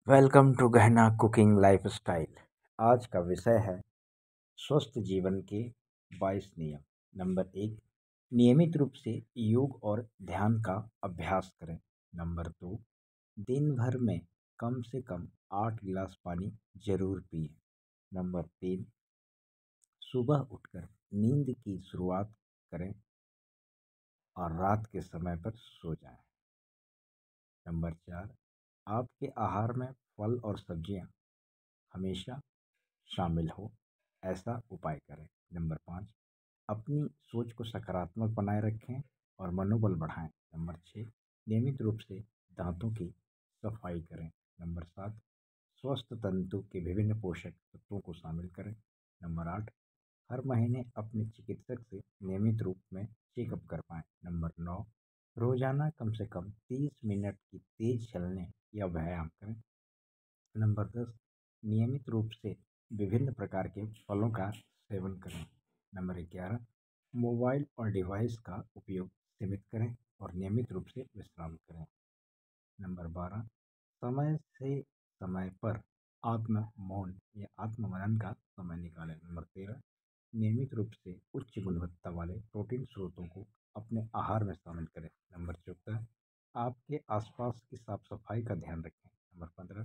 Welcome to Gahna cooking lifestyle. आज का विषय है स्वस्थ जीवन के 22 नियम। नंबर 1, नियमित रूप से योग और ध्यान का अभ्यास करें। नंबर 2, दिन भर में कम से कम 8 गिलास पानी जरूर पिए। नंबर 3, सुबह उठकर नींद की शुरुआत करें और रात के समय पर सो जाएं। नंबर 4, आपके आहार में फल और सब्जियां हमेशा शामिल हो, ऐसा उपाय करें। नंबर 5, अपनी सोच को सकारात्मक बनाए रखें और मनोबल बढ़ाएं। नंबर 6, नियमित रूप से दांतों की सफाई करें। नंबर 7, स्वस्थ तंतु के विभिन्न पोषक तत्वों को शामिल करें। नंबर 8, हर महीने अपने चिकित्सक से नियमित रूप में चेकअप करवाएं। नंबर 9, रोजाना कम से कम 30 मिनट की तेज चलने या व्यायाम करें। नंबर 10, नियमित रूप से विभिन्न प्रकार के फलों का सेवन करें। नंबर 11, मोबाइल और डिवाइस का उपयोग सीमित करें और नियमित रूप से विश्राम करें। नंबर 12, समय से समय पर आत्म मौन या आत्म मनन का समय निकालें। नंबर 13, नियमित रूप से उच्च गुणवत्ता वाले प्रोटीन स्रोतों को अपने आहार में शामिल करें। नंबर 14, आपके आसपास की साफ सफाई का ध्यान रखें। नंबर 15,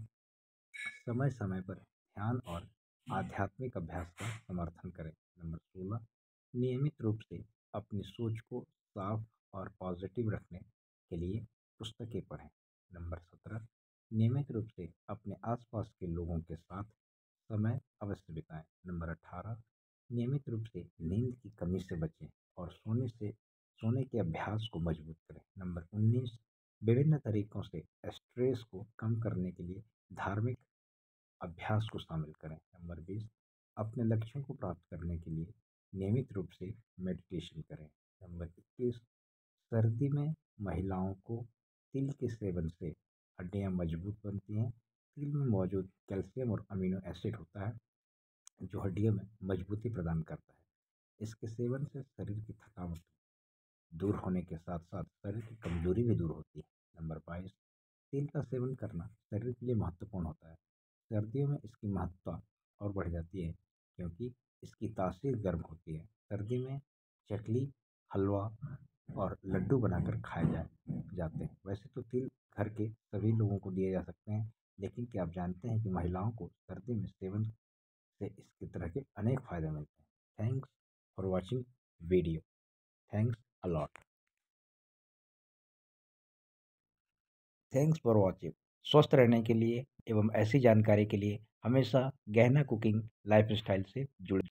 समय समय पर ध्यान और आध्यात्मिक अभ्यास का समर्थन करें। नंबर 16, नियमित रूप से अपनी सोच को साफ और पॉजिटिव रखने के लिए पुस्तकें पढ़ें। नंबर 17, नियमित रूप से अपने आसपास के लोगों के साथ समय अवश्य बिताएं। नंबर 18, नियमित रूप से नींद की कमी से बचें और सोने के अभ्यास को मजबूत करें। नंबर 19, विभिन्न तरीकों से स्ट्रेस को कम करने के लिए धार्मिक अभ्यास को शामिल करें। नंबर 20, अपने लक्ष्यों को प्राप्त करने के लिए नियमित रूप से मेडिटेशन करें। नंबर 21, सर्दी में महिलाओं को तिल के सेवन से हड्डियां मजबूत बनती हैं। तिल में मौजूद कैल्शियम और अमीनो एसिड होता है जो हड्डियों में मजबूती प्रदान करता है। इसके सेवन से शरीर की थकावट दूर होने के साथ साथ शरीर की कमजोरी भी दूर होती है। नंबर 22, तिल का सेवन करना शरीर के लिए महत्वपूर्ण होता है। सर्दियों में इसकी महत्ता और बढ़ जाती है क्योंकि इसकी तासीर गर्म होती है। सर्दी में चकली, हलवा और लड्डू बनाकर खाए जाते हैं। वैसे तो तिल घर के सभी लोगों को दिए जा सकते हैं, लेकिन क्या आप जानते हैं कि महिलाओं को सर्दी में सेवन से इसकी तरह के अनेक फायदे मिलते हैं। Thanks for watching video. Thanks a lot. Thanks for watching. स्वस्थ रहने के लिए एवं ऐसी जानकारी के लिए हमेशा गहना कुकिंग लाइफस्टाइल से जुड़े